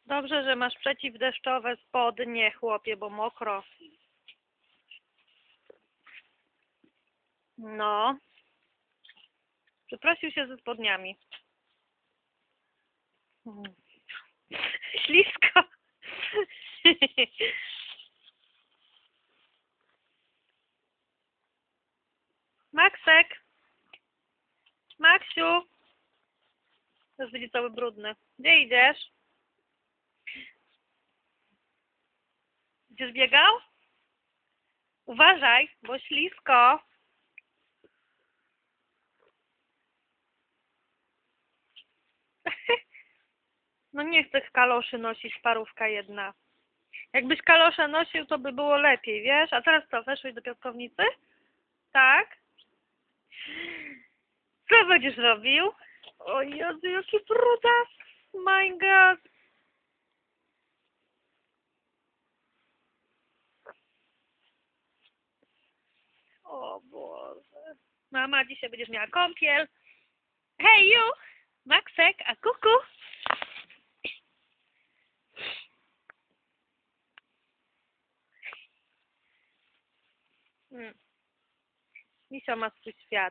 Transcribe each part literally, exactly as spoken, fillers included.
Dobrze, że masz przeciwdeszczowe spodnie, chłopie, bo mokro. No. Przeprosił się ze spodniami. Mm. Ślisko. Maksek. Maksiu. Teraz będzie cały brudny. Gdzie idziesz? Będziesz biegał? Uważaj, bo ślisko. No nie chcę kaloszy nosić, parówka jedna. Jakbyś kalosze nosił, to by było lepiej, wiesz? A teraz co, weszłeś do piaskownicy? Tak? Co będziesz robił? O Jezu, jaki brudas! My God! O Boże. Mama, dzisiaj będziesz miała kąpiel. Hej, you! Maksek, a kuku? Hmm. Misio ma swój świat.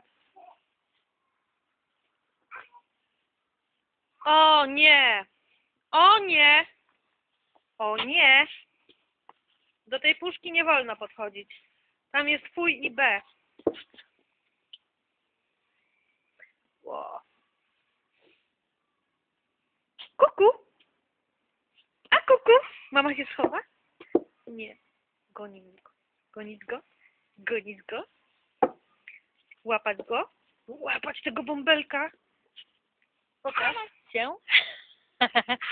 O nie! O nie! O nie! Do tej puszki nie wolno podchodzić. Tam jest fuj i B. Wow. Kuku! A kuku! Mama się schowa? Nie. Gonimy go. Gonić go? Gonić go? Łapać go? Łapać tego bąbelka? Pokaż się.